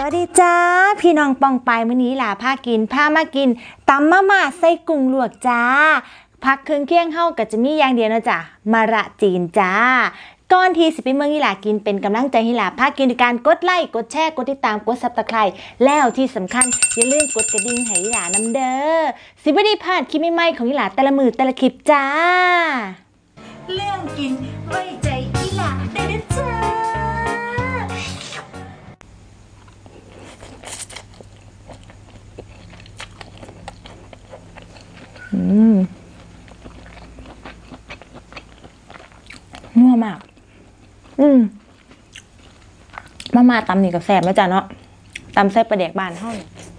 วัสดีจ้าพี่น้องปองไปมื้อนี้ล่ะพามากินตำมะม่าใส่กุ้งลวกจ้าพักเครื่องเคียงเฮาก็จะมีอย่างเดียวนะจ้ะมะระจีนจ้าก่อนที่สิไปเมืองอีหล่ากินเป็นกำลังใจให้หล่าพากินด้วยการกดไลค์กดแชร์กดติดตามกด Subscribe แล้วที่สำคัญอย่าลืมกดกระดิ่งให้อีหล่านำเด้อสิบ่ได้พลาดคลิปใหม่ๆของอีหล่าแต่ละมื้อแต่ละคลิปจ้าเรื่องกินไว้ใจอีหล่าได้เด้อจ้านัวมากมาตำนี่กับแซ่บแล้วจ้ะเนาะตำใส่ปลาแดกบ้านเฮา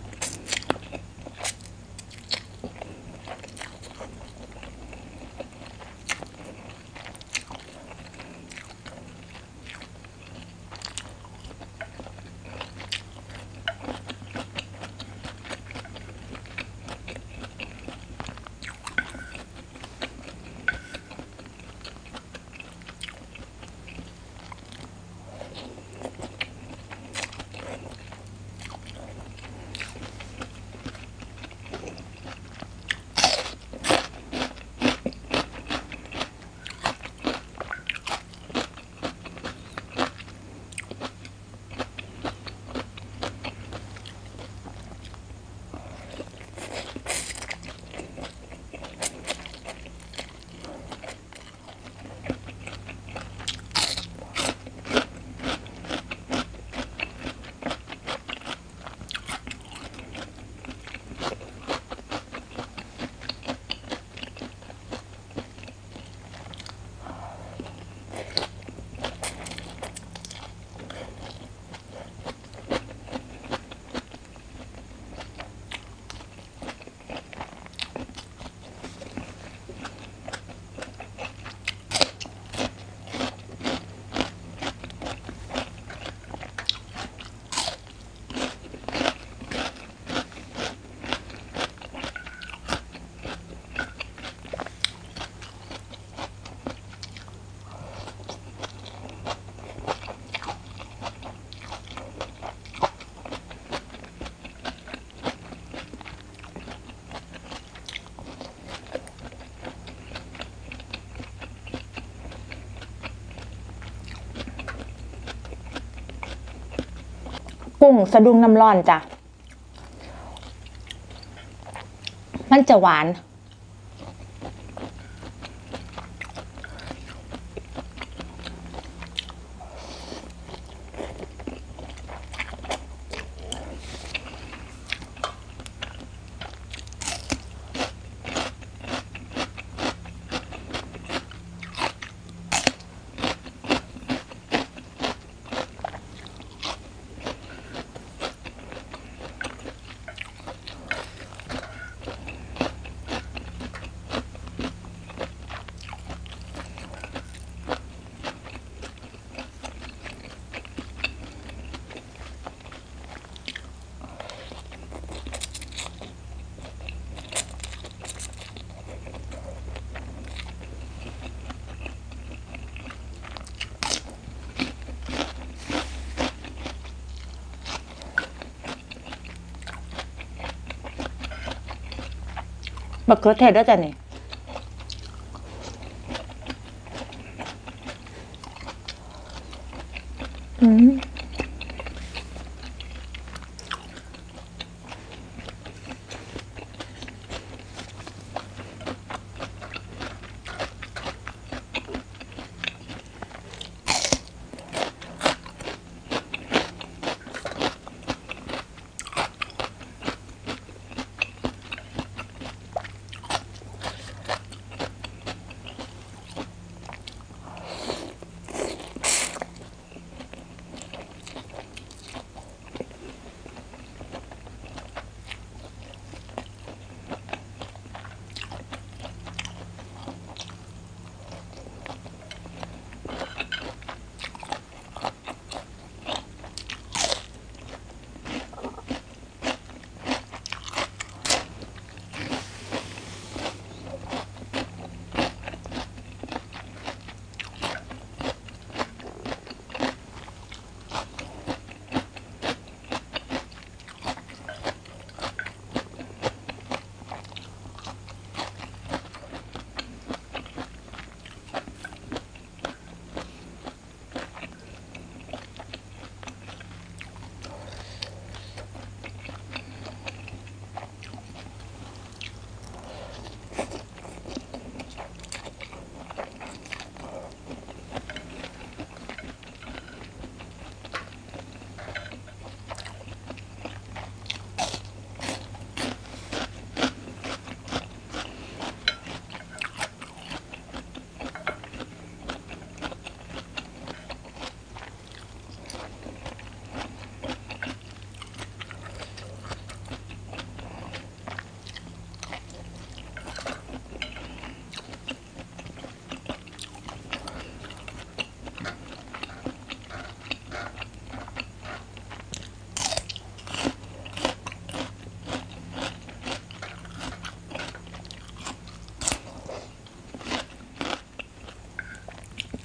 กุ้งสะดุ้งน้ำร้อนจ้ะมันจะหวานมะเขือเทศด้วยจ้ะนี่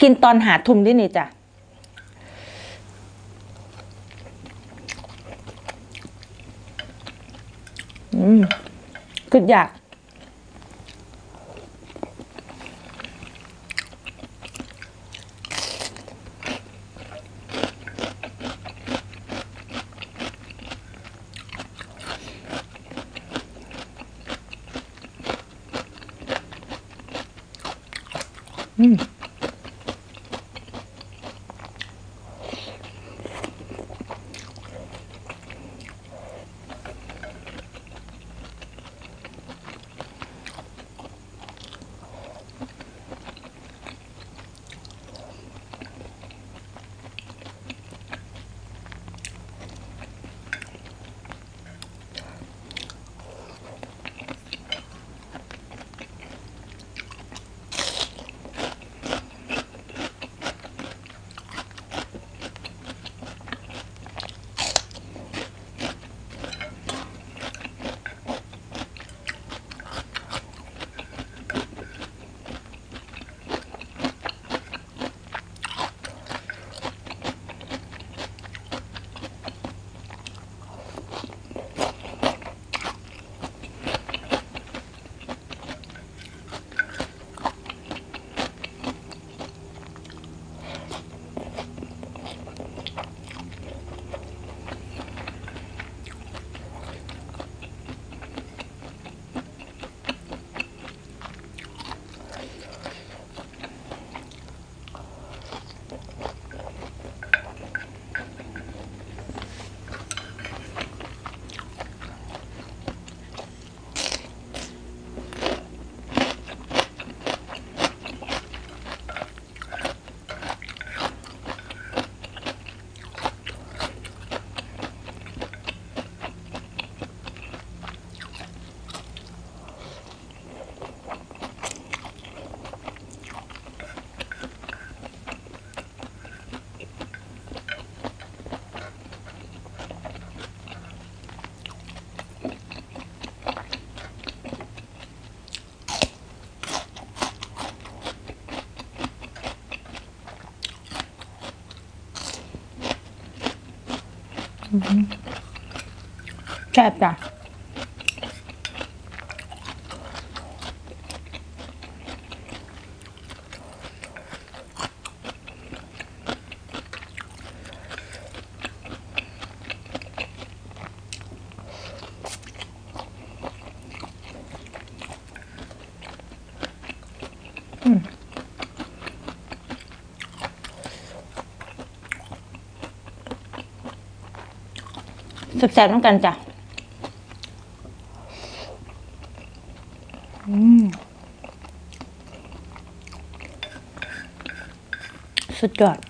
กินตอน5 ทุ่มด้วยนี่จ้ะคืออยากแซ่บจ้ะแซ่บๆต้องกันจ้ะสุดยอด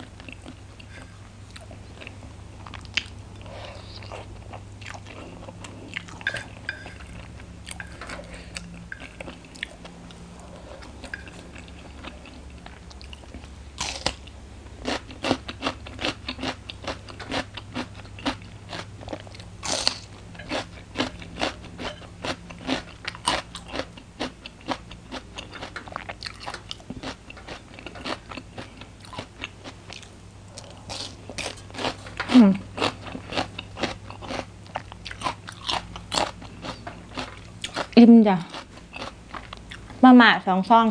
อิ่มจ้ะมาม่า2 ซอง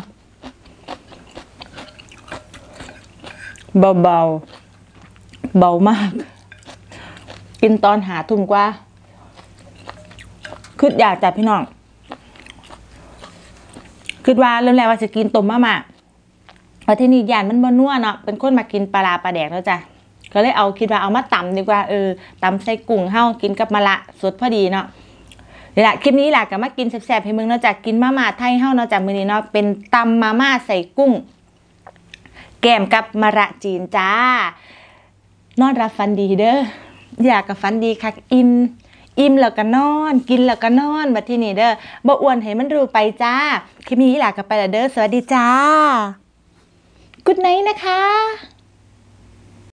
เบาเบามากกินตอน5 ทุ่มกว่าคืออยากจัดพี่น้องคือว่าเริ่มแรกว่าจะกินต้มมาม่าเพราะที่นี่ย่านมันบ่นัวเนาะเป็นคนมากินปลาแดกแล้วจ้ะก็เลยเอาคิดว่าเอามาตำดีกว่าตำใส่กุ้งเฮากินกับมะระสดพอดีเนาะนี่แหละคลิปนี้แหละก็มากินแซ่บๆให้มึงเนาะจ้ะกินมาม่าไทยเฮาเนาะจ้ะมื้อนี้เนาะเป็นตำมาม่าใส่กุ้งแกมกับมะระจีนจ้านอนรับฝันดีเด้ออยากกับฝันดีคักอิ่มแล้วก็นอนกินแล้วก็นอนบัดที่นี่เด้อบ่อ้วนให้มันรู้ไปจ้าคลิปนี้แหละก็ไปแล้วเด้อสวัสดีจ้ากุ๊ดไนท์นะคะ